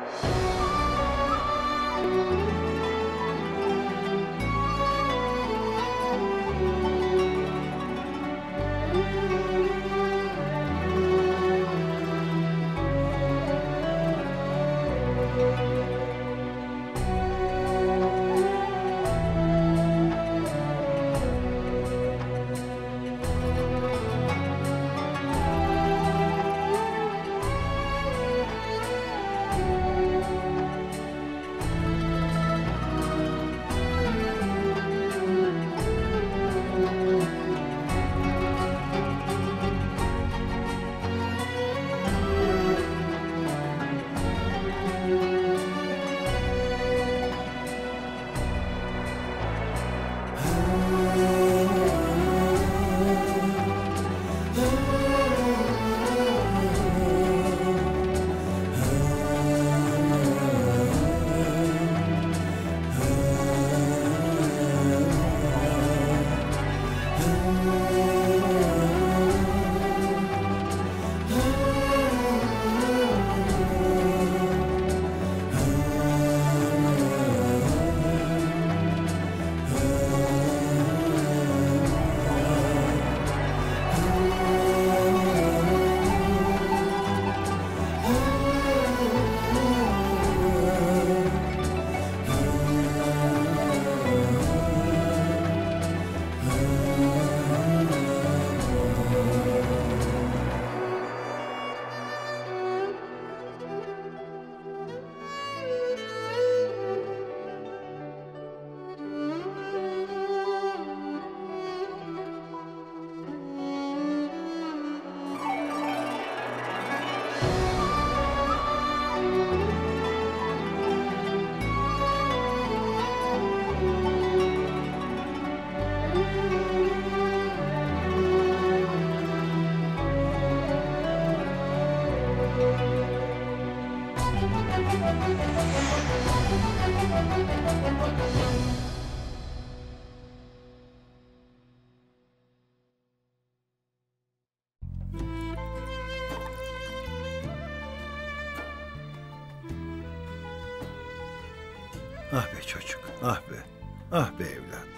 Ah be çocuk, ah be, ah be evlat.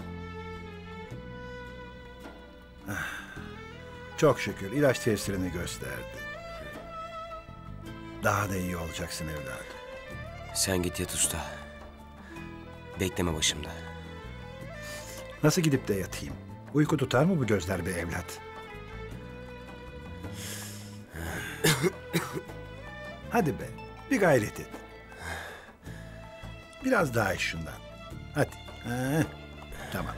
Ah, çok şükür ilaç tesirini gösterdi. Daha da iyi olacaksın evladım. Sen git yat usta. Bekleme başımda. Nasıl gidip de yatayım? Uyku tutar mı bu gözler be evlat? Hadi be, bir gayret et. Biraz daha iç şundan. Hadi. Ha, tamam.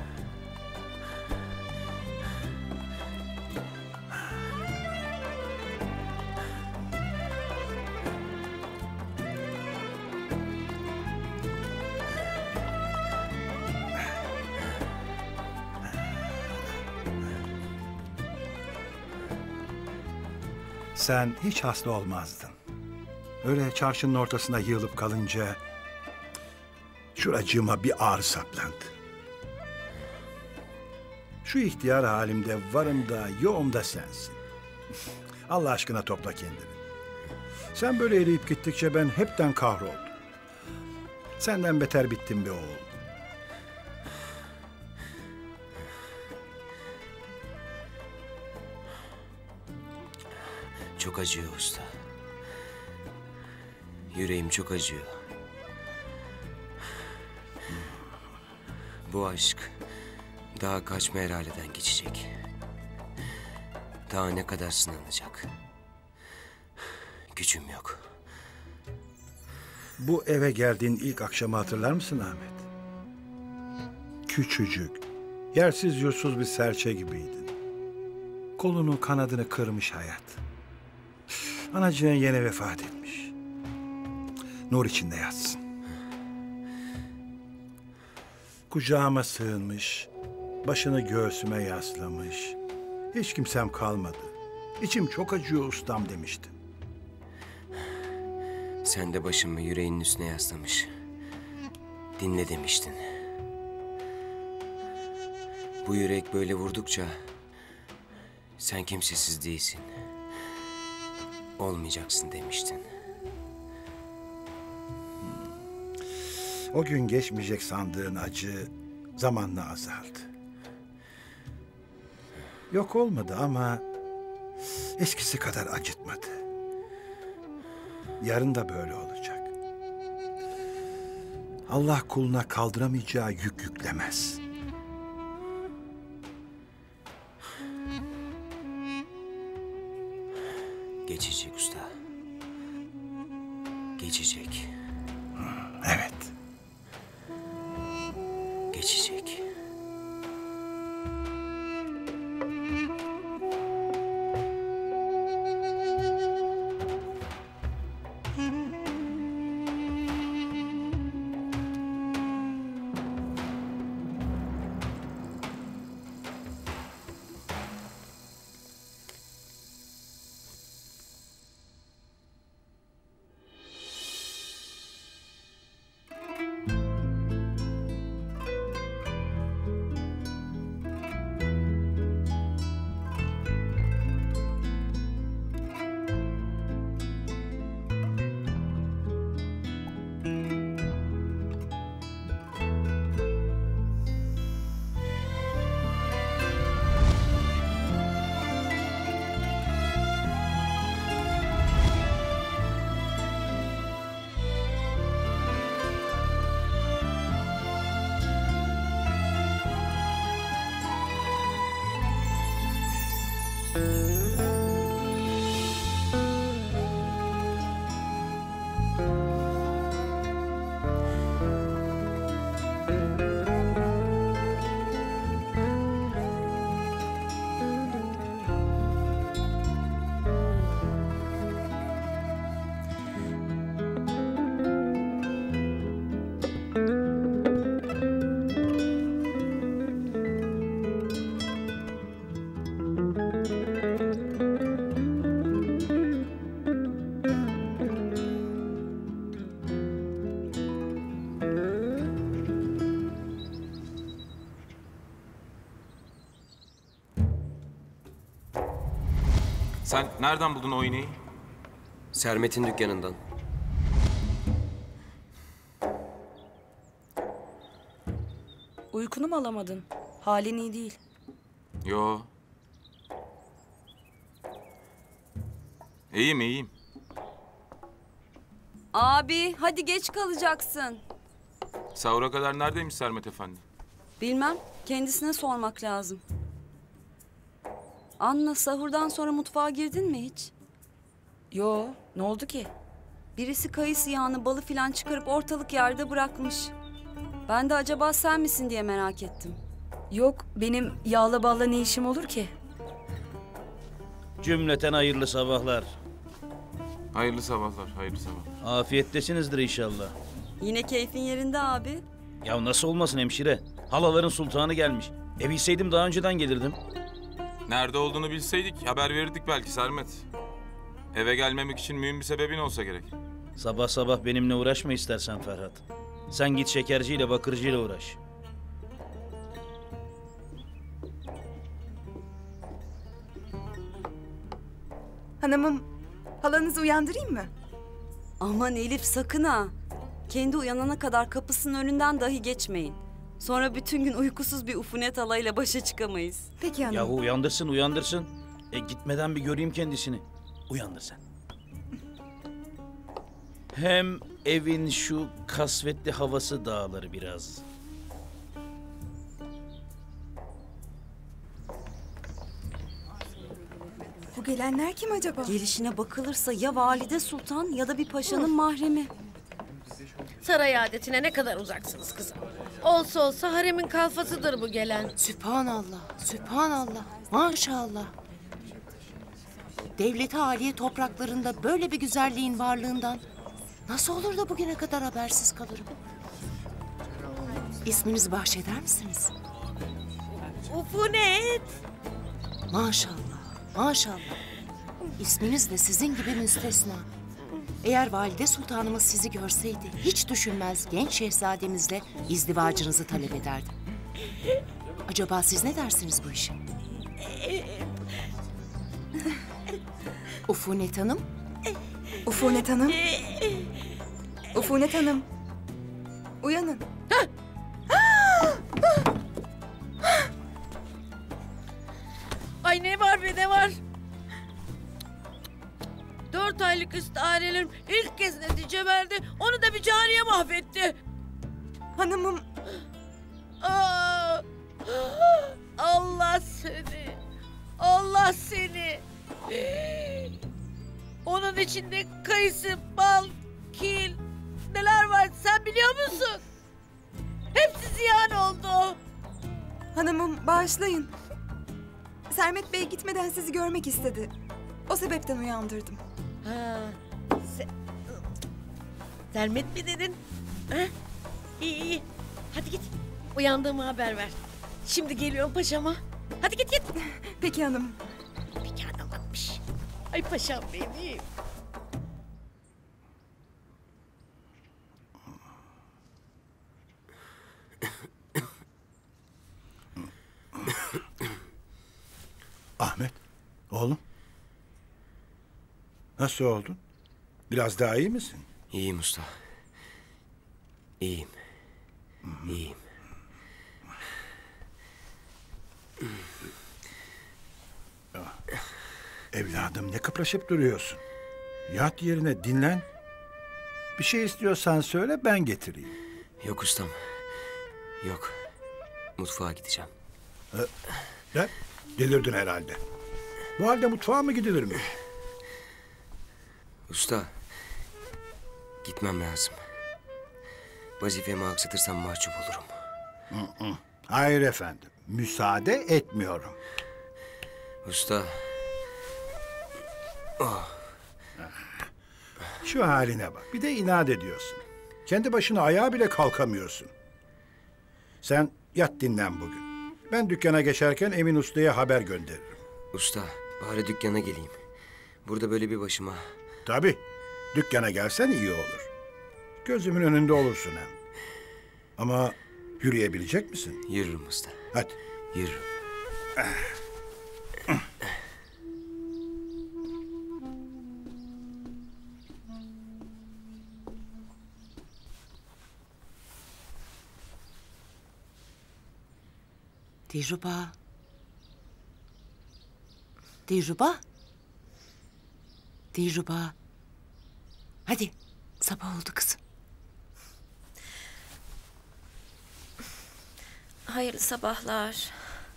Sen hiç hasta olmazdın. Öyle çarşının ortasında yığılıp kalınca şuracığıma bir ağrı saplandı. Şu ihtiyar halimde varım da yoğum da sensin. Allah aşkına topla kendini. Sen böyle eriyip gittikçe ben hepten kahroldum. Senden beter bittim be oğul. Çok acıyor usta. Yüreğim çok acıyor. Bu aşk daha kaç merhaleden geçecek. Daha ne kadar sınanacak. Gücüm yok. Bu eve geldiğin ilk akşamı hatırlar mısın Ahmet? Küçücük, yersiz yursuz bir serçe gibiydin. Kolunu kanadını kırmış hayat. Anacığın yeni vefat etmiş. Nur içinde yatsın. Kucağıma sığınmış, başını göğsüme yaslamış. Hiç kimsem kalmadı. İçim çok acıyor ustam demiştin. Sen de başımı yüreğinin üstüne yaslamış. Dinle demiştin. Bu yürek böyle vurdukça sen kimsesiz değilsin. Olmayacaksın demiştin. O gün geçmeyecek sandığın acı zamanla azaldı. Yok olmadı ama eskisi kadar acıtmadı. Yarın da böyle olacak. Allah kuluna kaldıramayacağı yük yüklemez. Geçecek usta. Geçecek. Evet. Geçecek. Sen nereden buldun o iğneyi? Sermet'in dükkanından. Uykunu mu alamadın? Halin iyi değil. Yo. İyiyim, iyiyim. Abi hadi geç kalacaksın. Sahura kadar neredeymiş Sermet Efendi? Bilmem, kendisine sormak lazım. Anna, sahurdan sonra mutfağa girdin mi hiç? Yo, ne oldu ki? Birisi kayısı yağını, balı filan çıkarıp ortalık yerde bırakmış. Ben de acaba sen misin diye merak ettim. Yok, benim yağla balla ne işim olur ki? Cümleten hayırlı sabahlar. Hayırlı sabahlar, hayırlı sabahlar. Afiyettesinizdir inşallah. Yine keyfin yerinde abi. Ya nasıl olmasın hemşire? Halaların sultanı gelmiş. Bilseydim daha önceden gelirdim. Nerede olduğunu bilseydik haber verirdik belki Sermet. Eve gelmemek için mühim bir sebebin olsa gerek. Sabah sabah benimle uğraşma istersen Ferhat. Sen git şekerciyle bakırcıyla uğraş. Hanımım, halanızı uyandırayım mı? Aman Elif sakın ha. Kendi uyanana kadar kapısının önünden dahi geçmeyin. Sonra bütün gün uykusuz bir ufunet alayla başa çıkamayız. Peki hanım. Yahu uyandırsın uyandırsın. Gitmeden bir göreyim kendisini. Uyandır sen. Hem evin şu kasvetli havası dağılır biraz. Bu gelenler kim acaba? Gelişine bakılırsa ya valide sultan ya da bir paşanın mahremi. Saray adetine ne kadar uzaksınız kızım. Olsa olsa haremin kalfasıdır bu gelen. Sübhanallah, sübhanallah, maşallah. Devlet-i Aliye topraklarında böyle bir güzelliğin varlığından nasıl olur da bugüne kadar habersiz kalırım? İsminizi bahşeder misiniz? Ufunet. Maşallah, maşallah. İsminiz de sizin gibi müstesna. Eğer valide sultanımız sizi görseydi hiç düşünmez genç şehzademizle izdivacınızı talep ederdi. Acaba siz ne dersiniz bu işe? Ufunet Hanım? Ufunet Hanım. Ufunet Hanım. Uyanın. Ay ne var be ne var? 4 aylık istiharelerim ilk kez netice verdi. Onu da bir cariye mahvetti. Hanımım Aa! Allah seni. Allah seni. Onun içinde kayısı, bal, kil, neler var sen biliyor musun? Hepsi ziyan oldu. hanımım bağışlayın. Sermet Bey gitmeden sizi görmek istedi. O sebepten uyandırdım. Ha, Sermet mi dedin? Ha? İyi iyi. Hadi git. Uyandığımı haber ver. Şimdi geliyorum paşama. Hadi git git. Peki hanım. Bir adam atmış. Ay paşam benim. Ahmet, oğlum. Nasıl oldun? Biraz daha iyi misin? İyiyim usta. İyiyim. İyiyim. Evladım ne kıpraşıp duruyorsun? Yat yerine dinlen. Bir şey istiyorsan söyle ben getireyim. Yok ustam. Yok. Mutfağa gideceğim. Ya, delirdin herhalde. Bu halde mutfağa mı gidilir mi? Usta. Gitmem lazım. Vazifemi aksatırsam mahcup olurum. Hayır efendim. Müsaade etmiyorum. Usta. Şu haline bak. Bir de inat ediyorsun. Kendi başına ayağa bile kalkamıyorsun. Sen yat dinlen bugün. Ben dükkana geçerken Emin Usta'ya haber gönderirim. Usta, bari dükkana geleyim. Burada böyle bir başıma. Tabii. Dükkana gelsen iyi olur. Gözümün önünde olursun hem. Ama yürüyebilecek misin? Yürürüm usta. Hadi. Yürürüm. Dilruba. Dilruba. Dilruba. Hadi sabah oldu kızım. Hayırlı sabahlar.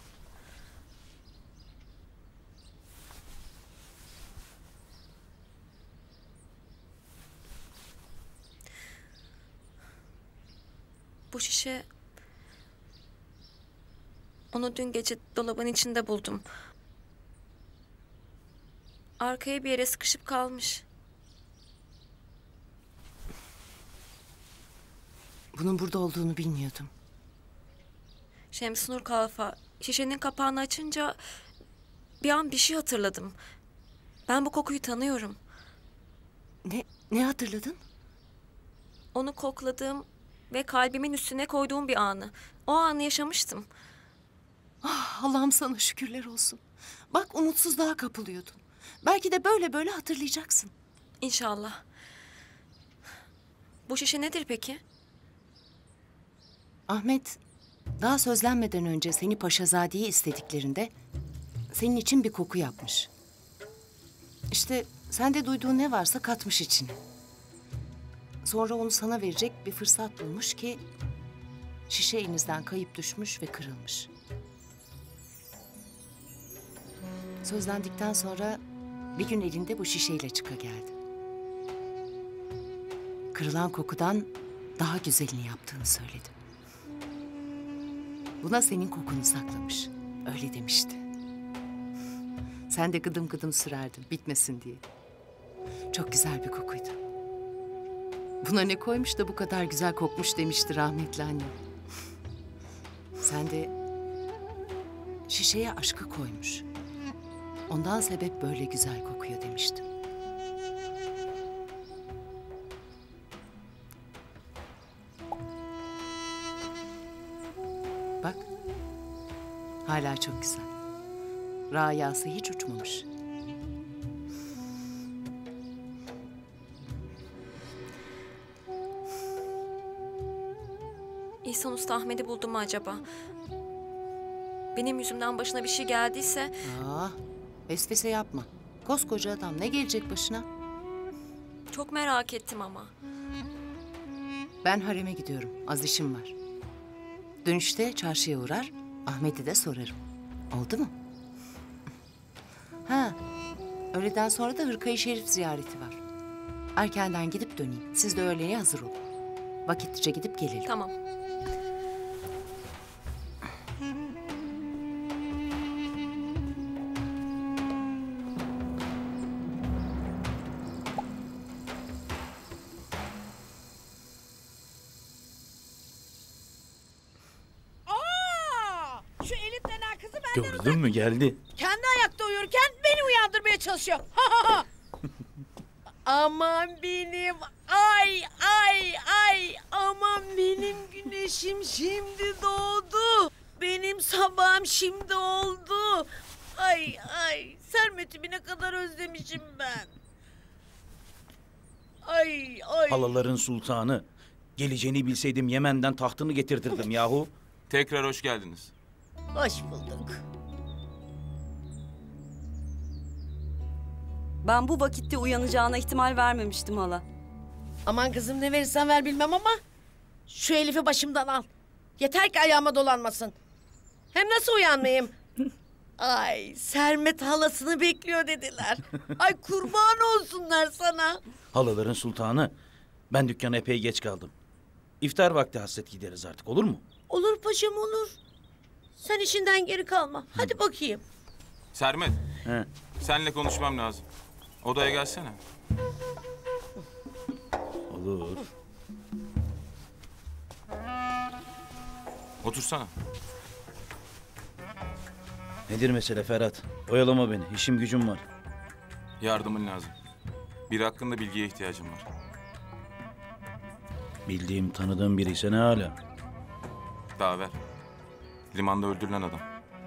Bu şişe... Onu dün gece dolabın içinde buldum. Arkaya bir yere sıkışıp kalmış. Bunun burada olduğunu bilmiyordum. Şemsinur Kalfa, şişenin kapağını açınca bir an bir şey hatırladım. Ben bu kokuyu tanıyorum. Ne hatırladın? Onu kokladığım ve kalbimin üstüne koyduğum bir anı. O anı yaşamıştım. Ah, Allah'ım sana şükürler olsun. Bak umutsuzluğa kapılıyordun. Belki de böyle böyle hatırlayacaksın. İnşallah. Bu şişe nedir peki? Ahmet daha sözlenmeden önce seni Paşazade'yi istediklerinde senin için bir koku yapmış. İşte sende duyduğu ne varsa katmış içine. Sonra onu sana verecek bir fırsat bulmuş ki şişe elinizden kayıp düşmüş ve kırılmış. Sözlendikten sonra bir gün elinde bu şişeyle çıka geldi. Kırılan kokudan daha güzelini yaptığını söyledi. Buna senin kokunu saklamış. Öyle demişti. Sen de gıdım gıdım sürerdin bitmesin diye. Çok güzel bir kokuydu. Buna ne koymuş da bu kadar güzel kokmuş demişti rahmetli annem. Sen de şişeye aşkı koymuş. Ondan sebep böyle güzel kokuyor demiştim. Bak, hala çok güzel. Rayası hiç uçmamış. İhsan Usta Ahmet'i buldu mu acaba? Benim yüzümden başına bir şey geldiyse... Vesvese yapma. Koskoca adam, ne gelecek başına? Çok merak ettim ama. Ben hareme gidiyorum. Az işim var. Dönüşte çarşıya uğrar, Ahmet'i de sorarım. Oldu mu? Öğleden sonra da Hırkayı Şerif ziyareti var. Erkenden gidip döneyim. Siz de öğleye hazır olun. Vakitlice gidip gelelim. Tamam. Şu Elif denen kızı benden Gördün mü, geldi. kendi ayakta uyurken beni uyandırmaya çalışıyor. Ha ha ha. Aman benim ay aman benim güneşim şimdi doğdu. Benim sabahım şimdi oldu. Ay Sermet'imi ne kadar özlemişim ben. Ay. Halaların sultanı. Geleceğini bilseydim Yemen'den tahtını getirtirdim yahu. Tekrar hoş geldiniz. Hoş bulduk. Ben bu vakitte uyanacağına ihtimal vermemiştim hala. Aman kızım ne verirsen ver bilmem ama şu Elif'i başımdan al. Yeter ki ayağıma dolanmasın. Hem nasıl uyanmayayım? Ay Sermet halasını bekliyor dediler. Ay kurban olsunlar sana. Halaların sultanı. Ben dükkana epey geç kaldım. İftar vakti hasret gideriz artık, olur mu? Olur paşam olur. Sen işinden geri kalma. Hadi bakayım. Sermet, He. senle konuşmam lazım. Odaya gelsene. Olur. Otursana. Nedir mesele Ferhat? Oyalama beni. İşim gücüm var. Yardımın lazım. Biri hakkında bilgiye ihtiyacım var. Bildiğim, tanıdığım biri ise ne hala? Daver. Limanda öldürülen adam.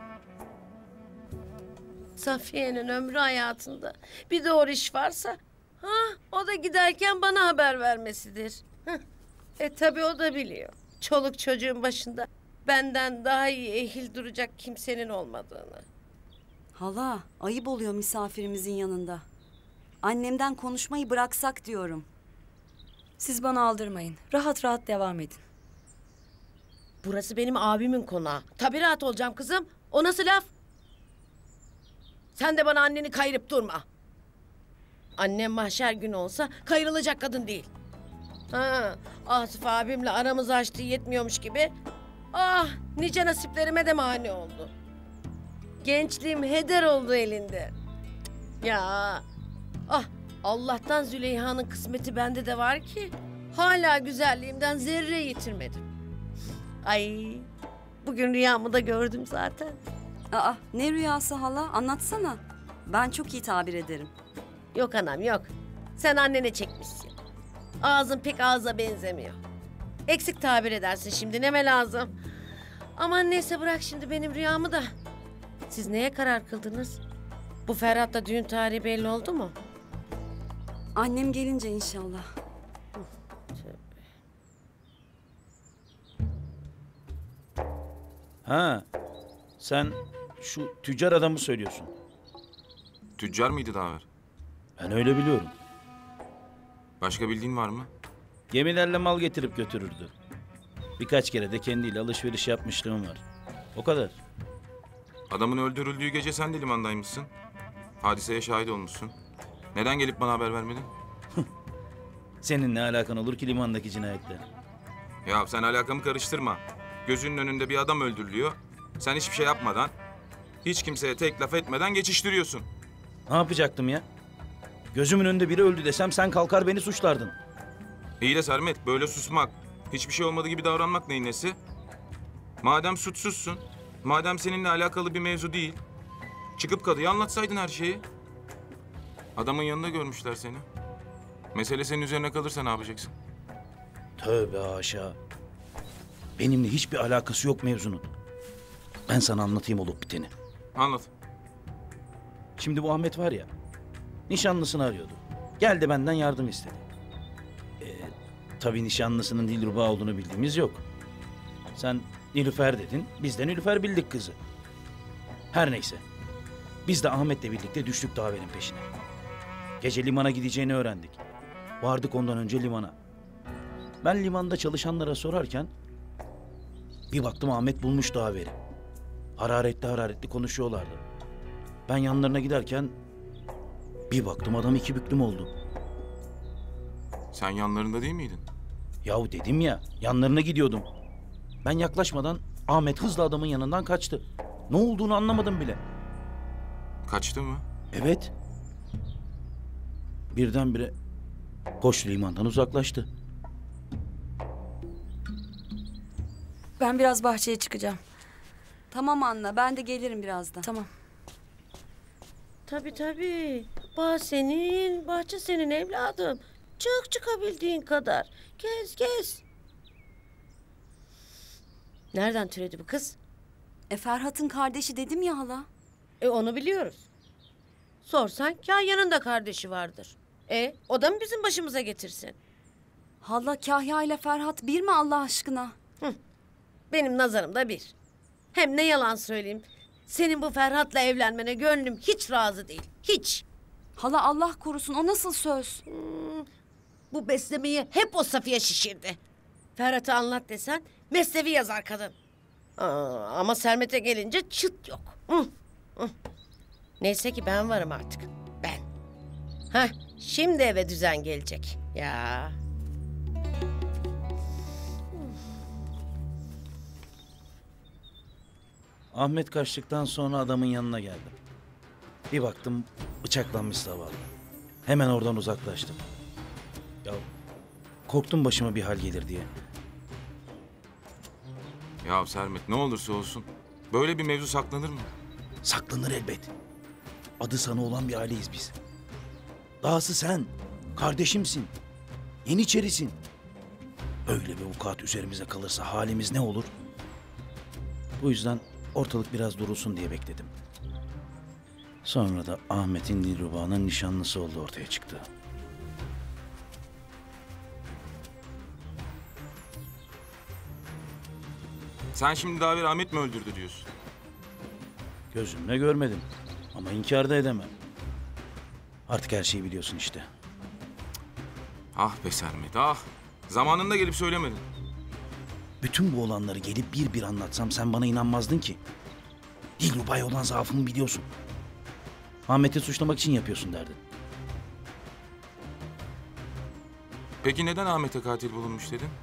Safiye'nin ömrü hayatında bir doğru iş varsa o da giderken bana haber vermesidir. Tabii o da biliyor. Çoluk çocuğun başında benden daha iyi ehil duracak kimsenin olmadığını. Hala, ayıp oluyor misafirimizin yanında. Annemden konuşmayı bıraksak diyorum. Siz bana aldırmayın. Rahat rahat devam edin. Burası benim abimin konağı. Tabii rahat olacağım kızım. O nasıl laf? Sen de bana anneni kayırıp durma. Annem mahşer günü olsa kayırılacak kadın değil. Asif abimle aramızı açtığı yetmiyormuş gibi. Nice nasiplerime de mani oldu. Gençliğim heder oldu elinde. Ya Allah'tan Züleyha'nın kısmeti bende de var ki hala güzelliğimden zerre yitirmedim. Ay bugün rüyamı da gördüm zaten. Ne rüyası hala? Anlatsana. Ben çok iyi tabir ederim. Yok anam yok. Sen annene çekmişsin. Ağzın pek ağza benzemiyor. Eksik tabir edersin şimdi neme lazım. Aman neyse bırak şimdi benim rüyamı da. Siz neye karar kıldınız? Bu Ferhat'la düğün tarihi belli oldu mu? Annem gelince inşallah. Sen şu tüccar adamı söylüyorsun. Tüccar mıydı Daver? Ben öyle biliyorum. Başka bildiğin var mı? Gemilerle mal getirip götürürdü. Birkaç kere de kendiyle alışveriş yapmışlığım var. O kadar. Adamın öldürüldüğü gece sen de limandaymışsın. Hadiseye şahit olmuşsun. Neden gelip bana haber vermedin? Senin ne alakan olur ki limandaki cinayetle? Ya sen alakamı karıştırma. Gözünün önünde bir adam öldürülüyor. Sen hiçbir şey yapmadan, hiç kimseye tek laf etmeden geçiştiriyorsun. Ne yapacaktım ya? Gözümün önünde biri öldü desem sen kalkar beni suçlardın. İyi de Sermet, böyle susmak, hiçbir şey olmadığı gibi davranmak neyin nesi? Madem suçsuzsun, madem seninle alakalı bir mevzu değil, çıkıp kadıya anlatsaydın her şeyi. Adamın yanında görmüşler seni. Mesele senin üzerine kalırsa ne yapacaksın? Tövbe haşa. Benimle hiçbir alakası yok mevzunun. Ben sana anlatayım olup biteni. Anlat. Şimdi bu Ahmet var ya, nişanlısını arıyordu. Geldi benden yardım istedi. Tabii nişanlısının Dilruba olduğunu bildiğimiz yok. Sen Nilüfer dedin, biz de Nilüfer bildik kızı. Her neyse. Biz de Ahmet'le birlikte düştük Daver'in peşine. Gece limana gideceğini öğrendik. Vardık ondan önce limana. Ben limanda çalışanlara sorarken bir baktım Ahmet bulmuş Daver'i. Hararetli konuşuyorlardı. Ben yanlarına giderken bir baktım adam iki büklüm oldu. Sen yanlarında değil miydin? Yahu dedim ya, yanlarına gidiyordum. Ben yaklaşmadan Ahmet hızla adamın yanından kaçtı. Ne olduğunu anlamadım bile. Kaçtı mı? Evet. Birdenbire koştu, limandan uzaklaştı. Ben biraz bahçeye çıkacağım. Tamam Anna, ben de gelirim birazdan. Tamam. Tabii. Bahçe senin evladım. Çık çıkabildiğin kadar. Gez. Nereden türedi bu kız? Ferhat'ın kardeşi dedim ya hala. Onu biliyoruz. Sorsan Kahya'nın da kardeşi vardır. O da mı bizim başımıza getirsin? Hala Kahya ile Ferhat bir mi Allah aşkına? Benim nazarımda bir. Hem ne yalan söyleyeyim. Senin bu Ferhat'la evlenmene gönlüm hiç razı değil. Hiç. Hala Allah korusun, o nasıl söz? Bu beslemeyi hep o Safiye şişirdi. Ferhat'ı anlat desen mesnevi yazar kadın. Ama Sermet'e gelince çıt yok. Neyse ki ben varım artık. Ben. Şimdi eve düzen gelecek. Ya. Ahmet kaçtıktan sonra adamın yanına geldim. Bir baktım bıçaklanmış zavallı. Hemen oradan uzaklaştım. Ya korktum başıma bir hal gelir diye. Ya Sermet, ne olursa olsun böyle bir mevzu saklanır mı? Saklanır elbet. Adı sana olan bir aileyiz biz. Dahası sen kardeşimsin. Yeniçerisin. Öyle bir vukuat üzerimize kalırsa halimiz ne olur? Bu yüzden ortalık biraz durulsun diye bekledim. Sonra da Ahmet'in Dilruba'nın nişanlısı olduğu ortaya çıktı. Sen şimdi Daver Ahmet mi öldürdü diyorsun? Gözümle görmedim ama inkar da edemem. Artık her şeyi biliyorsun işte. Ah be Sermet, ah! Zamanında gelip söylemedin. Bütün bu olanları gelip bir bir anlatsam sen bana inanmazdın ki. Dilruba'ya olan zaafımı biliyorsun. Ahmet'i suçlamak için yapıyorsun derdin. Peki neden Ahmet'e katil bulunmuş dedin?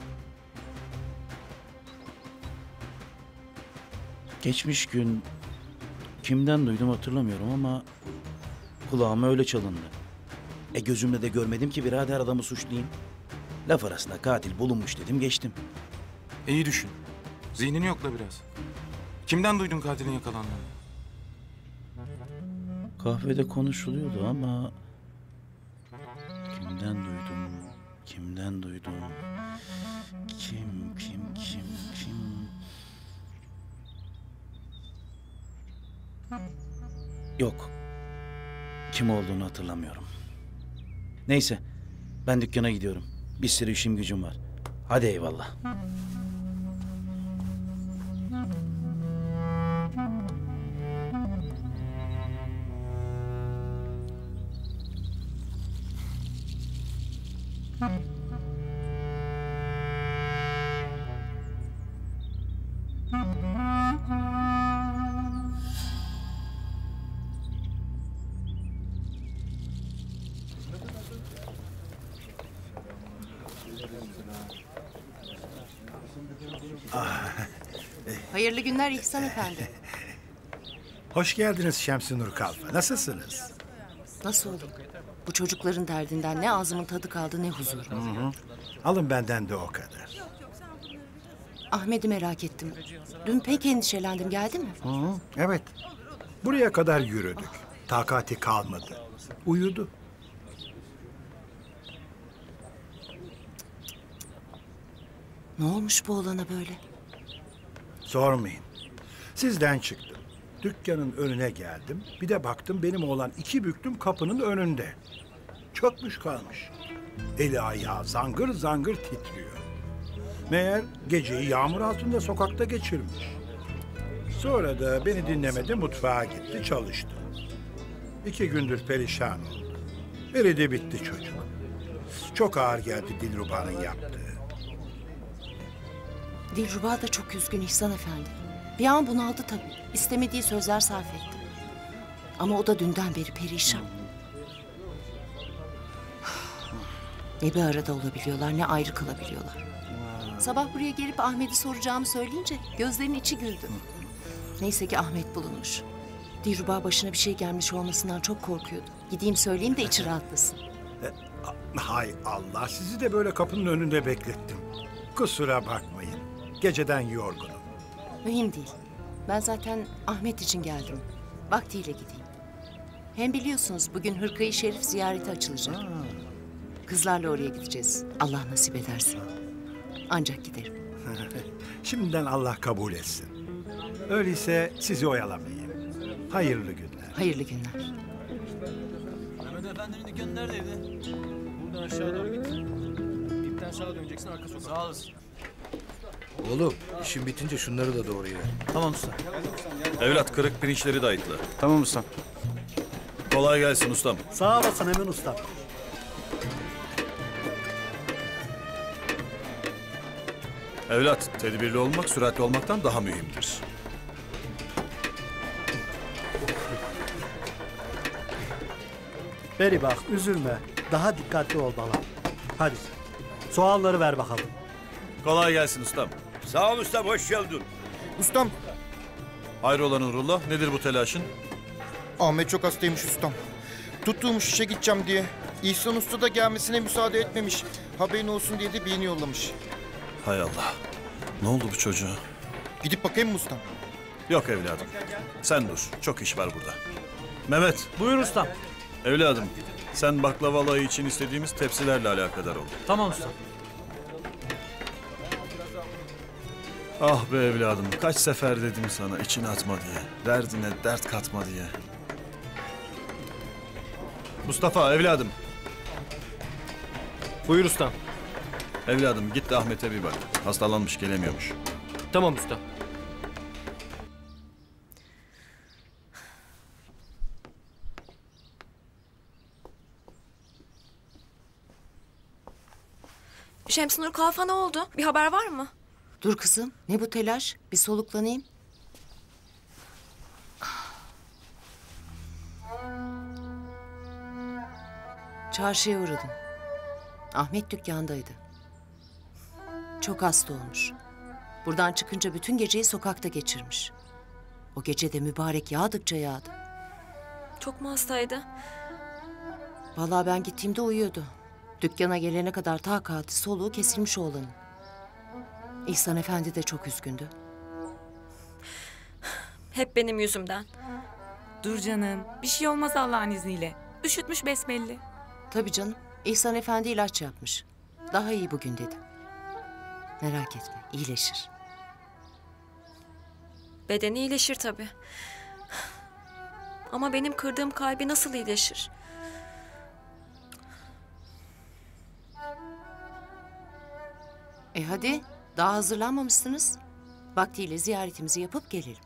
Geçmiş gün kimden duydum hatırlamıyorum ama kulağıma öyle çalındı. Gözümle de görmedim ki birader adamı suçlayayım. Laf arasında katil bulunmuş dedim geçtim. İyi düşün. Zihnini yokla biraz. Kimden duydun katilin yakalandığını? Kahvede konuşuluyordu ama kimden duydum? Kim? Yok. Kim olduğunu hatırlamıyorum. Neyse, ben dükkana gidiyorum. Bir sürü işim gücüm var. Hadi eyvallah. Hayırlı günler İhsan Efendi. Hoş geldiniz Şemsinur Kalfa. Nasılsınız? Nasıl olayım? Bu çocukların derdinden ne ağzımın tadı kaldı ne huzurum. Alın benden de o kadar. Ahmet'i merak ettim. Dün pek endişelendim. Geldi mi? Evet. Buraya kadar yürüdük. Takati kalmadı. Uyudu. Ne olmuş bu oğlana böyle? Sormayın. Sizden çıktım. Dükkanın önüne geldim. Bir de baktım benim oğlan iki büklüm kapının önünde. Çökmüş kalmış. Eli ayağı zangır zangır titriyor. Meğer geceyi yağmur altında sokakta geçirmiş. Sonra da beni dinlemedi, mutfağa gitti, çalıştı. 2 gündür perişan oldu. Eridi bitti çocuk. Çok ağır geldi Dilruba'nın yaptığı. Dilruba da çok üzgün İhsan Efendi. Bir an bunaldı tabii. İstemediği sözler sarf etti. Ama o da dünden beri perişan. Ne bir arada olabiliyorlar, ne ayrı kalabiliyorlar. Sabah buraya gelip Ahmet'i soracağımı söyleyince gözlerinin içi güldü. Neyse ki Ahmet bulunmuş. Dilruba başına bir şey gelmiş olmasından çok korkuyordu. Gideyim söyleyeyim de içi rahatlasın. Hay Allah, sizi de böyle kapının önünde beklettim. Kusura bakmayın. Geceden yorgunum. Mühim değil. Ben zaten Ahmet için geldim. Vaktiyle gideyim. Hem biliyorsunuz bugün Hırka-i Şerif ziyareti açılacak. Kızlarla oraya gideceğiz. Allah nasip ederse. Ancak giderim. Şimdiden Allah kabul etsin. Öyleyse sizi oyalamayayım. Hayırlı günler. Hayırlı günler. Mehmet Efendi'nin dükkanı neredeydi? Buradan aşağı doğru git. Dipten sağa döneceksin, arka sokak. Sağ olasın. Oğlum işin bitince şunları da doğruya. Tamam usta. Evlat kırık pirinçleri de ayıtla. Tamam ustam. Kolay gelsin ustam. Sağ olasın hemen ustam. Evlat tedbirli olmak süratli olmaktan daha mühimdir. Beri bak üzülme. Daha dikkatli ol bana. Hadi. Soğanları ver bakalım. Kolay gelsin ustam. Sağ ol ustam, hoş geldin. Ustam, Hayrola Nurullah, nedir bu telaşın? Ahmet çok hastaymış ustam. Tuttuğumuş işe gideceğim diye. İhsan Usta da gelmesine müsaade etmemiş. Haberin olsun diye de birini yollamış. Hay Allah. Ne oldu bu çocuğa? Gidip bakayım mı ustam? Yok evladım. Sen dur. Çok iş var burada. Mehmet. Buyur ustam. Evladım. Sen baklava alayı için istediğimiz tepsilerle alakadar ol. Tamam ustam. Ah be evladım. Kaç sefer dedim sana içine atma diye. Derdine dert katma diye. Mustafa evladım. Buyur ustam. Evladım git de Ahmet'e bir bak. Hastalanmış gelemiyormuş. Tamam usta. Şemsinur Kalfa ne oldu? Bir haber var mı? Dur kızım, ne bu telaş? Bir soluklanayım. Çarşıya uğradım. Ahmet dükkandaydı. Çok hasta olmuş. Buradan çıkınca bütün geceyi sokakta geçirmiş. O gece de mübarek yağdıkça yağdı. Çok mu hastaydı? Vallahi ben gittiğimde uyuyordu. Dükkana gelene kadar takati soluğu kesilmiş oğlanın. İhsan Efendi de çok üzgündü. Hep benim yüzümden. Dur canım. Bir şey olmaz Allah'ın izniyle. Üşütmüş besbelli. Tabii canım. İhsan Efendi ilaç yapmış. Daha iyi bugün dedi. Merak etme, iyileşir. Bedeni iyileşir tabii. Ama benim kırdığım kalbi nasıl iyileşir? Hadi, daha hazırlanmamışsınız. Vaktiyle ziyaretimizi yapıp gelelim.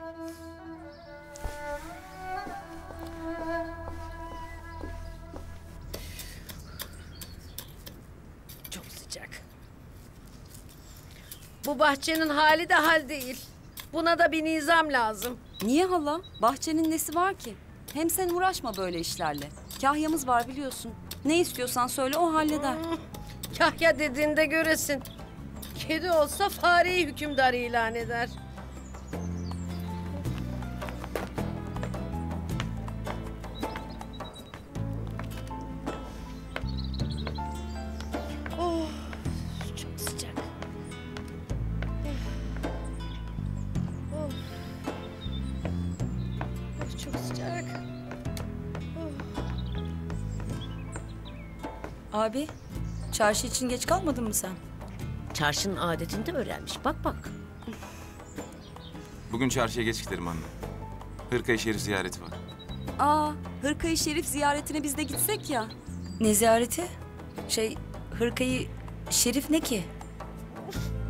Çok sıcak. Bu bahçenin hali de hal değil. Buna da bir nizam lazım. Niye hala? Bahçenin nesi var ki? Hem sen uğraşma böyle işlerle. Kahyamız var biliyorsun. Ne istiyorsan söyle o halleder. Kahya dediğinde göresin. Kedi olsa fareyi hükümdar ilan eder. Oh, çok sıcak. Oh. Oh, çok sıcak. Abi, çarşı için geç kalmadın mı sen? Çarşının adetini de öğrenmiş. Bak bak. Bugün çarşıya geç giderim anne. Hırka-i Şerif ziyareti var. Aa, Hırka-i Şerif ziyaretine biz de gitsek ya. Ne ziyareti? Hırkayı Şerif ne ki?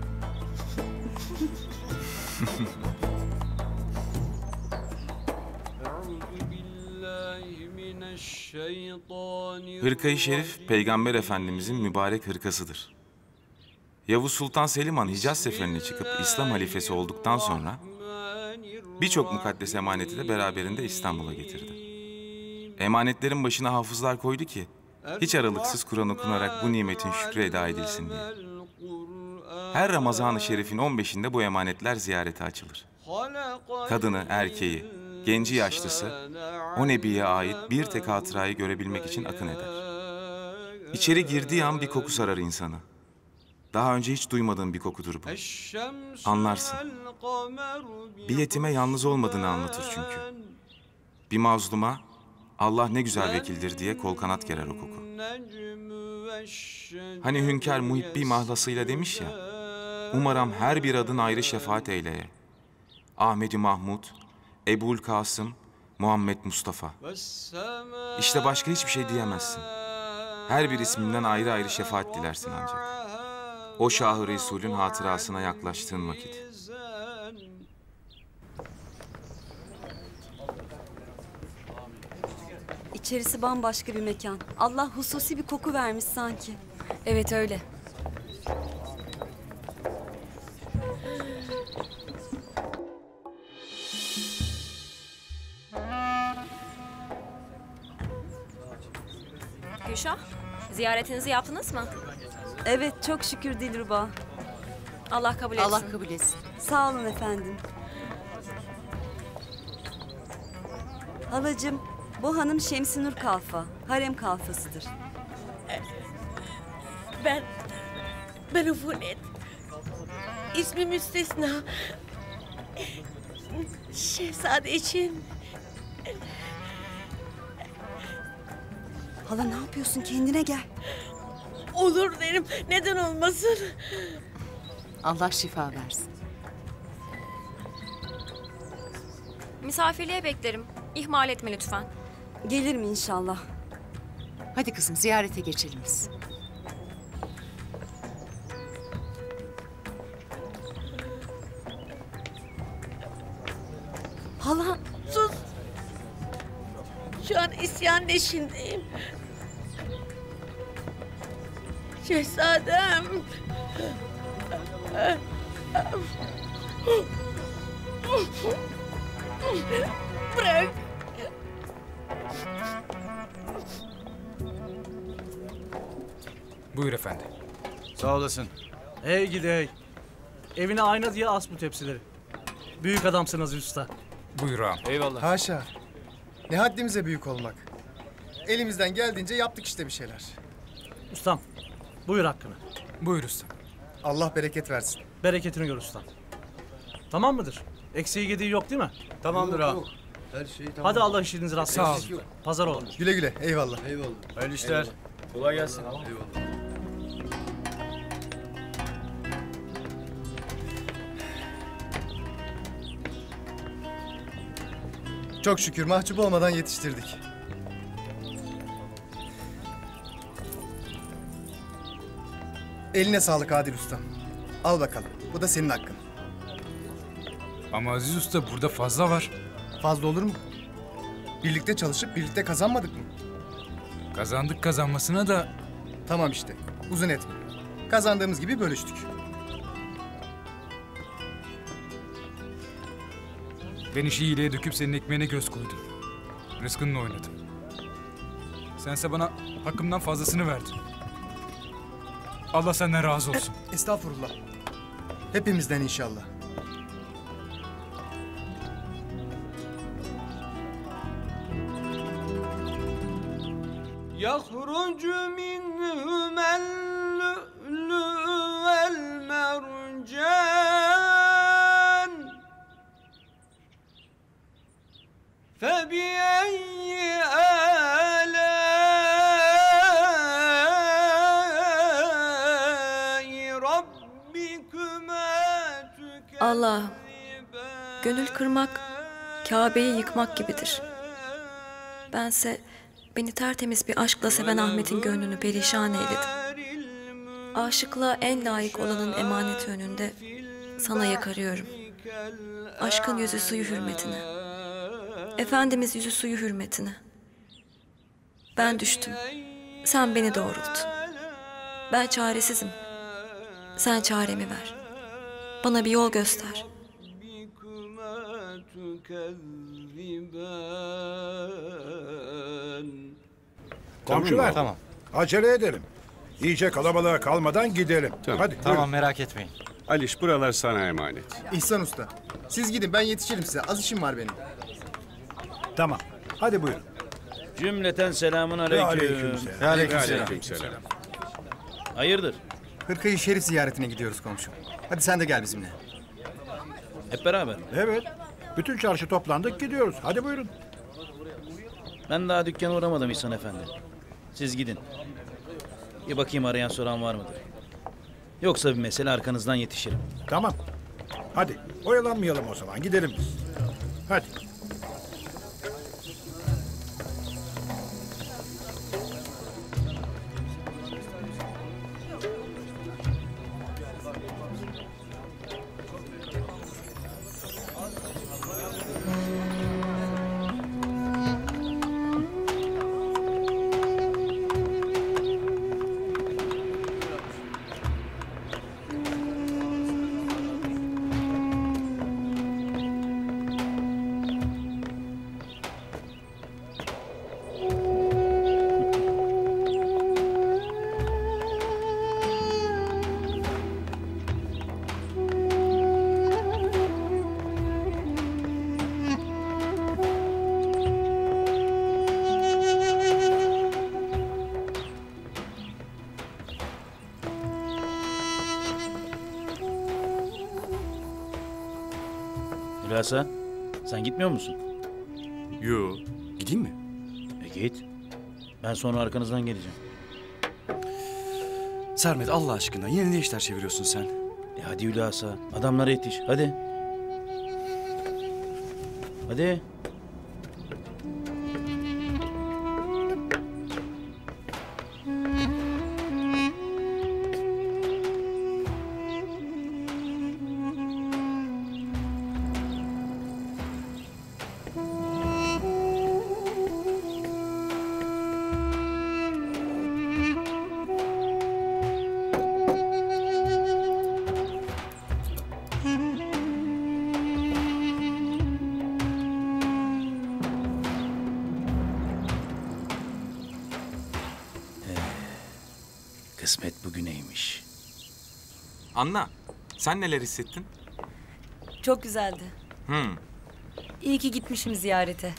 Hırka-i Şerif, Peygamber Efendimizin mübarek hırkasıdır. Yavuz Sultan Selim Han Hicaz seferine çıkıp İslam halifesi olduktan sonra birçok mukaddes emaneti de beraberinde İstanbul'a getirdi. Emanetlerin başına hafızlar koydu ki hiç aralıksız Kur'an okunarak bu nimetin şükrü eda edilsin diye. Her Ramazan-ı Şerif'in 15'inde bu emanetler ziyarete açılır. Kadını, erkeği, genci yaşlısı o Nebi'ye ait bir tek hatırayı görebilmek için akın eder. İçeri girdiği an bir koku sarar insanı. Daha önce hiç duymadığın bir kokudur bu. Anlarsın. Bir yetime yalnız olmadığını anlatır çünkü. Bir mazluma Allah ne güzel vekildir diye kol kanat gerer o koku. Hani Hünkâr Muhibbi mahlasıyla demiş ya, umarım her bir adın ayrı şefaat eyleye. Ahmedi Mahmud, Ebul Kasım, Muhammed Mustafa. İşte başka hiçbir şey diyemezsin. Her bir isminden ayrı ayrı şefaat dilersin ancak. O Şah-ı Resul'ün hatırasına yaklaştığın vakit. İçerisi bambaşka bir mekan. Allah hususi bir koku vermiş sanki. Evet öyle. Gülşah, ziyaretinizi yaptınız mı? Evet, çok şükür Dilruba. Allah kabul etsin. Allah kabul etsin. Sağ olun efendim. Halacığım, bu hanım Şemsinur Kalfa. Harem kalfasıdır. Ben Ufunet. İsmi Müstesna. Şehzade için. Hala ne yapıyorsun? Kendine gel. Olur derim. Neden olmasın? Allah şifa versin. Misafirliğe beklerim. İhmal etme lütfen. Gelirim inşallah. Hadi kızım ziyarete geçelim biz. Hala Sus. Şu an isyan eşindeyim. Şehzadem. Bırak. Buyur efendi. Sağ olasın. Hey gidi hey. Evine ayna diye as bu tepsileri. Büyük adamsın Aziz Usta. Buyur ağam. Eyvallah. Haşa. Ne haddimize büyük olmak. Elimizden geldiğince yaptık işte bir şeyler. Ustam, buyur hakkını. Buyur usta. Allah bereket versin. Bereketini gör ustam. Tamam mıdır? Eksiği gediği yok değil mi? Tamamdır ağam. Her şey tamam. Hadi Allah işinizi rast Sağ etsin. olun. Pazar olun. Güle güle. Eyvallah. Eyvallah. Hayırlı işler. Kolay gelsin. Eyvallah. Çok şükür mahcup olmadan yetiştirdik. Eline sağlık Adil Usta. Al bakalım. Bu da senin hakkın. Ama Aziz Usta burada fazla var. Fazla olur mu? Birlikte çalışıp birlikte kazanmadık mı? Kazandık kazanmasına da... Tamam işte. Uzun etme. Kazandığımız gibi bölüştük. Ben işi iyiliğe döküp senin ekmeğine göz koydum. Rızkınla oynadım. Sense bana hakkımdan fazlasını verdin. Allah senden razı olsun. Estağfurullah. Hepimizden inşallah. يخرج منهما اللؤلؤ والمرجان فبأي آلاء ربكما Allah, gönül kırmak, Kabe'yi yıkmak gibidir. Bense beni tertemiz bir aşkla seven Ahmet'in gönlünü perişan eyledim. Aşıklığa en layık olanın emaneti önünde Sana yakarıyorum. Aşkın yüzü suyu hürmetine. Efendimiz yüzü suyu hürmetine. Ben düştüm. Sen beni doğrult. Ben çaresizim. Sen çaremi ver. Bana bir yol göster. Komşular, Tamam. acele edelim. İyice kalabalığa kalmadan gidelim. Hadi. Tamam, merak etmeyin. Aliş, buralar sana emanet. İhsan Usta. Siz gidin ben yetişirim size. Az işim var benim. Tamam. Hadi buyurun. Cümleten selamun aleyküm. Aleykümselam. Aleykümselam. Hayırdır? Hırkayı Şerif ziyaretine gidiyoruz komşu. Hadi sen de gel bizimle. Hep beraber mi? Evet. Bütün çarşı toplandık gidiyoruz. Hadi buyurun. Ben daha dükkana uğramadım İhsan Efendi. Siz gidin. Bir bakayım arayan soran var mıdır? Yoksa bir mesele arkanızdan yetişirim. Tamam. Hadi. Oyalanmayalım o zaman. Gidelim biz. Hadi. Hülasa, sen gitmiyor musun? Yo, gideyim mi? Git. Ben sonra arkanızdan geleceğim. Sermet, Allah aşkına yine ne işler çeviriyorsun sen? Hadi Hülasa, adamlara yetiş. Hadi. Hadi. Kısmet bugüneymiş. Anla, sen neler hissettin? Çok güzeldi. İyi ki gitmişim ziyarete.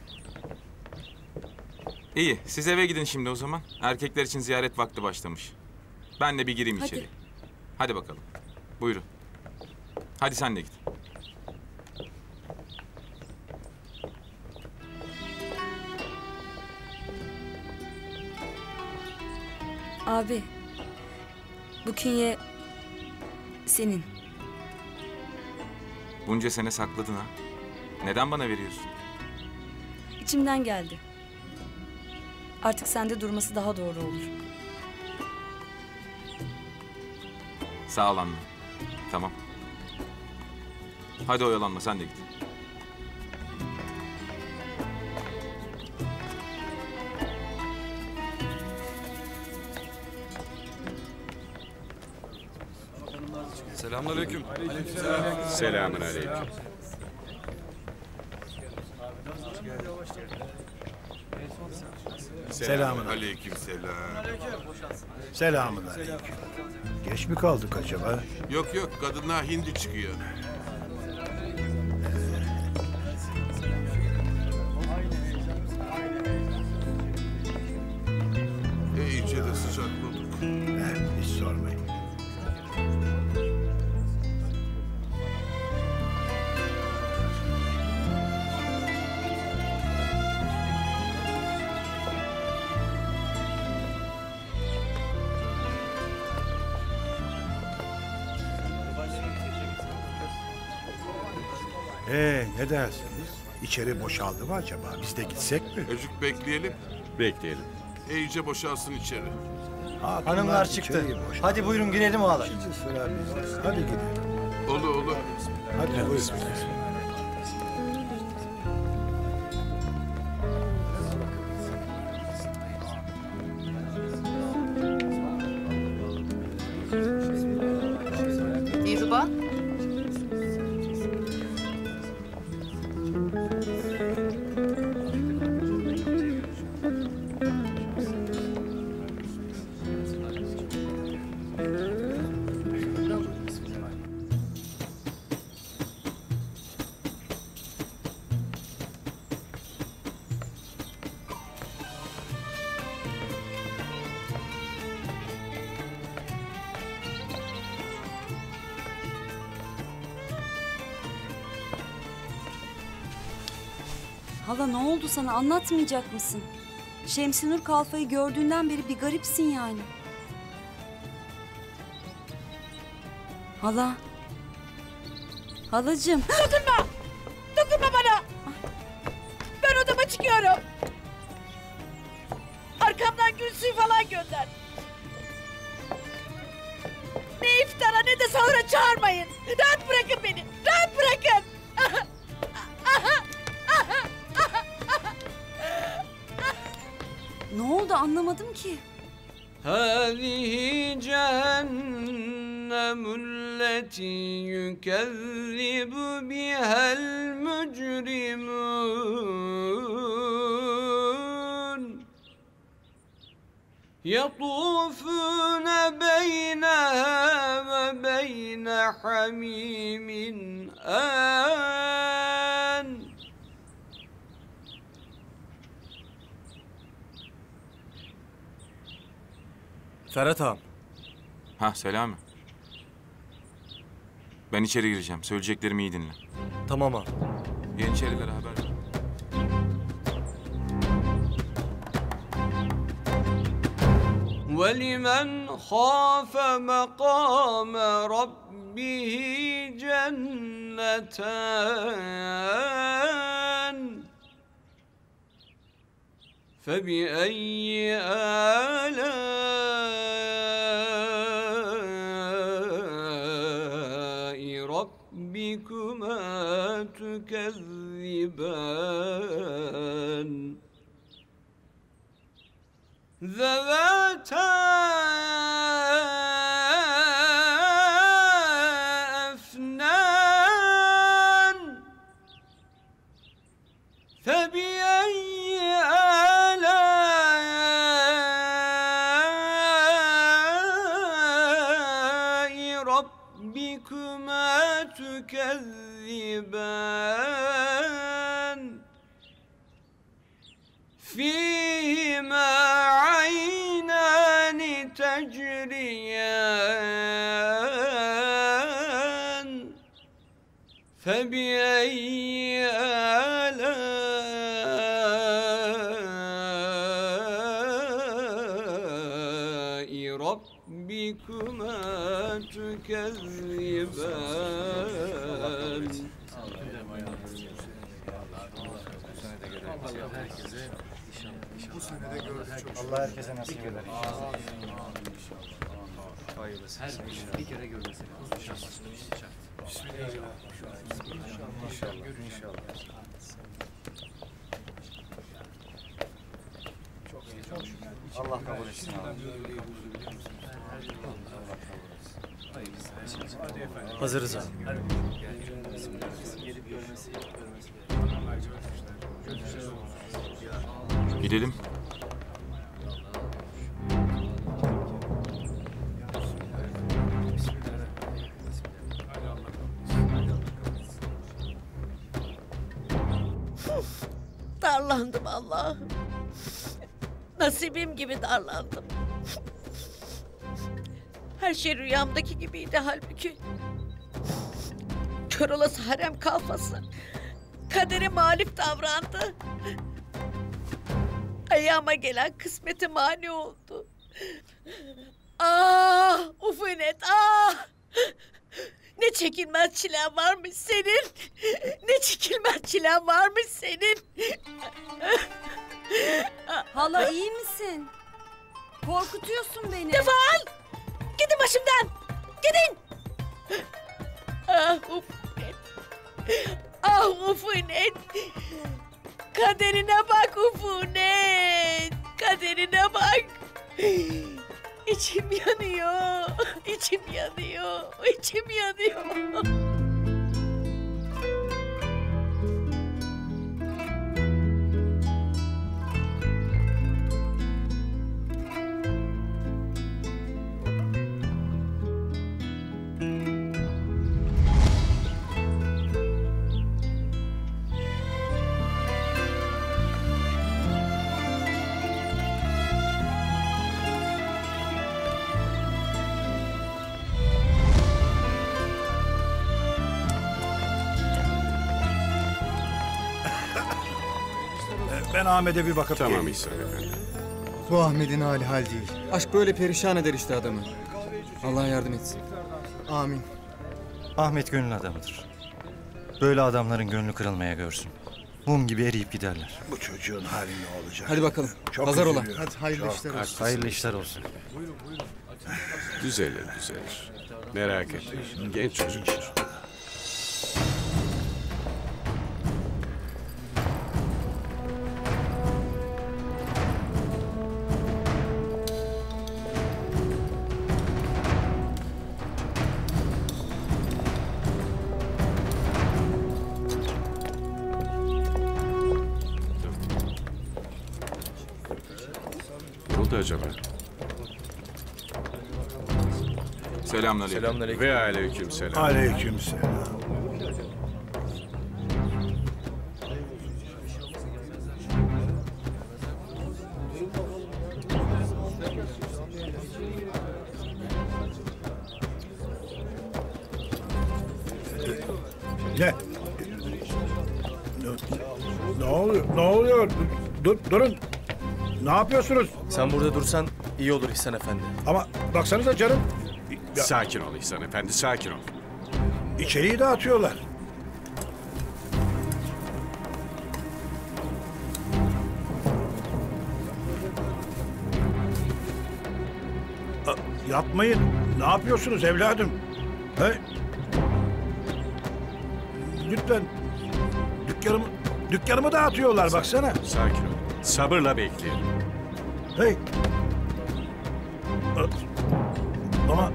İyi, siz eve gidin şimdi o zaman. Erkekler için ziyaret vakti başlamış. Ben de bir gireyim Hadi. içeri. Hadi bakalım. Buyurun. Hadi sen de git. Abi, bu künye senin. Bunca sene sakladın ha. Neden bana veriyorsun? İçimden geldi. Artık sende durması daha doğru olur. Sağ ol anne. Tamam. Hadi oyalanma, sen de git. Selamünaleyküm. Selamünaleyküm. Selamun aleyküm selam. Selamun aleyküm. Geç mi kaldık acaba? Yok yok, kadınlar hindi çıkıyor. İyice de sıcakladık. Hiç sormayın. Ne dersiniz? İçeri boşaldı mı acaba? Biz de gitsek mi? Ecik bekleyelim. Bekleyelim. İyice boşalsın içeri. Hanımlar çıktı. Hadi buyurun girelim ağalar. Şimdi sıra bizde. Hadi gidelim. Olur. Hadi buyur. Dilruba. Hala ne oldu sana, anlatmayacak mısın? Şemsinur Kalfa'yı gördüğünden beri bir garipsin yani. Hala. Halacığım. Dokunma! Dokunma bana! Ben odama çıkıyorum. Arkamdan gül suyu falan gönder. Ne iftara ne de sahura çağırmayın. Rahat bırakın beni. Rahat bırakın. Ne oldu anlamadım ki. هذه جهنم التي يكذب بها المجرمون يطوفون بينها وبين حميم آن Ferhat ağam. Ha Selami. Ben içeri gireceğim. Söyleyeceklerimi iyi dinle. Tamam ağam. Yeniçerilere haber ver. ولمن خاف مقام ربه جنتان فبأي آلاء ربكما تكذبان ذواتا أفنان فبأي آلاء ربكما تكذبان فيهما عينان تجريان فبأي آلاء ربكما تكذبان Allah herkese nasip eder. Hayırlısı. Bir kere görmesi. İnşallah. Allah kabul etsin abi. Hazırız abi. Gidelim. Darlandım Allah'ım. Nasibim gibi darlandım. Her şey rüyamdaki gibiydi halbuki. Kör olası harem kalfası kadere muhalif davrandı. Ayağıma gelen kısmete mani oldu. Ah Ufunet ah! Ne çekilmez çilen varmış senin. Ne çekilmez çilen varmış senin. Hala iyi misin? Korkutuyorsun beni. Defol! Gidin başımdan! Gidin! Ah Ufunet. Ah Ufunet. Kaderine bak Ufunet. Kaderine bak. İçim yanıyor. İçim yanıyor. İçim yanıyor. Ben Ahmet'e bir bakıp Tamam geleyim. İhsan Efendi. Bu Ahmet'in hali hal değil. Aşk böyle perişan eder işte adamı. Allah yardım etsin. Amin. Ahmet gönül adamıdır. Böyle adamların gönlü kırılmaya görsün. Mum gibi eriyip giderler. Bu çocuğun hali ne olacak? Hadi bakalım. Çok Pazar ola. üzülüyorum. Hadi hayırlı Çok. işler olsun. Hayırlı işler olsun. Düzelir düzelir. Merak etme. Genç çocuktur. Ne oldu acaba? Selamünaleyküm. Ve aleykümselam. Aleykümselam. Ne? Ne oluyor? Ne oluyor? Durun. Ne yapıyorsunuz? Sen burada dursan iyi olur İhsan Efendi. Ama baksanıza canım. Sakin ol İhsan Efendi, sakin ol. İçeriği dağıtıyorlar. Yapmayın. Ne yapıyorsunuz evladım? He? Lütfen. Dükkanımı dağıtıyorlar baksana. Sakin ol. Sabırla bekleyelim. Hey. Ama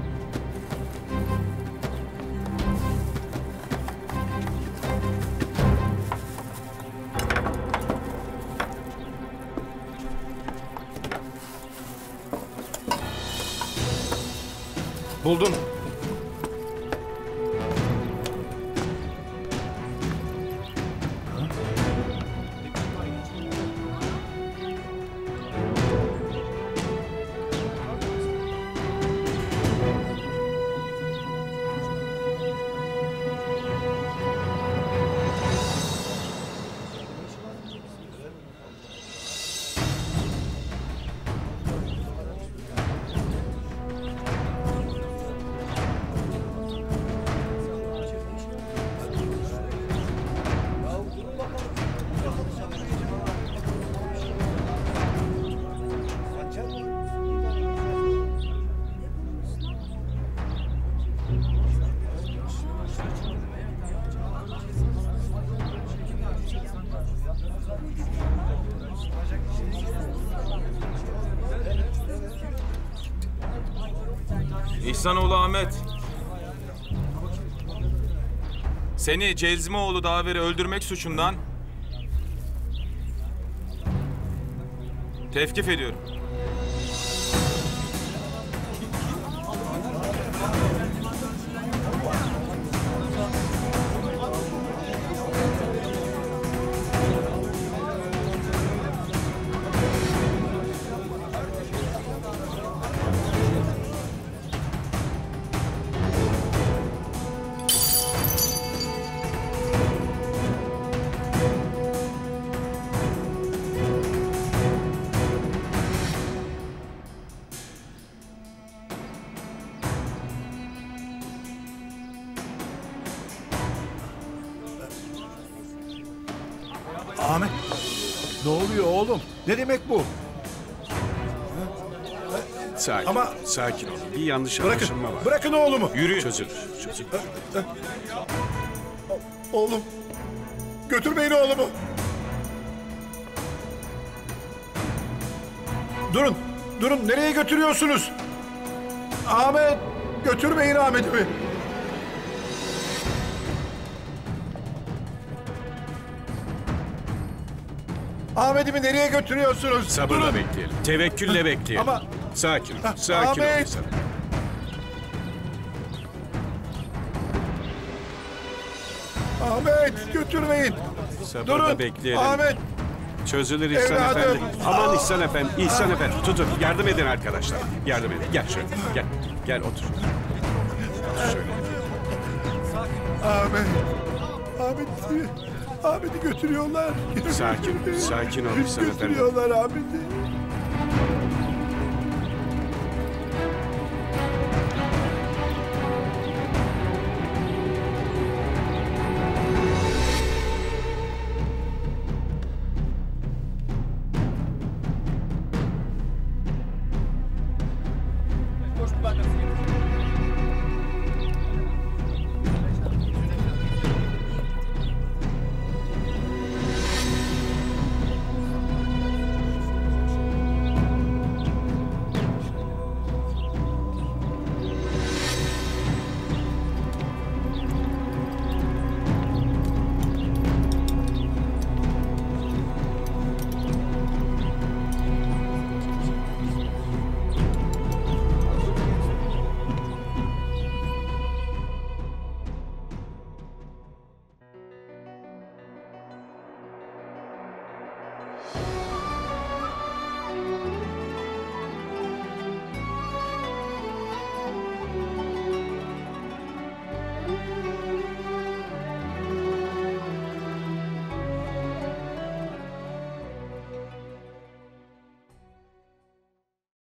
Buldum. İhsanoğlu Ahmet. Seni Cezmioğlu Daver'i öldürmek suçundan tevkif ediyorum. Ahmet, ne oluyor oğlum? Ne demek bu? Sakin, Ama sakin olun. Bir yanlış bırakın, anlaşılma var. bırakın oğlumu. Yürüyün. Çözülür, çözülür. Oğlum. Götürmeyin oğlumu. Durun, durun. Nereye götürüyorsunuz? Ahmet, götürmeyin Ahmet'imi. Ahmet'imi nereye götürüyorsunuz? Sabırla Durun. bekleyelim. Tevekkülle bekleyelim. Ama- Sakin ol, sakin ol. Ahmet! insan. Ahmet, götürmeyin. Sabırla Durun. bekleyelim. Ahmet. Çözülür İhsan Evladım. Efendi. Aman İhsan Efendi, İhsan Efendi. Tutun, yardım edin arkadaşlar. Yardım edin. Gel şöyle, gel. Gel otur. Otur şöyle. Ahmet. Ahmet'i götürüyorlar. Sakin, sakin ol İhsan Efendi. Götürüyorlar Ahmet'i. Koş bir bakasın.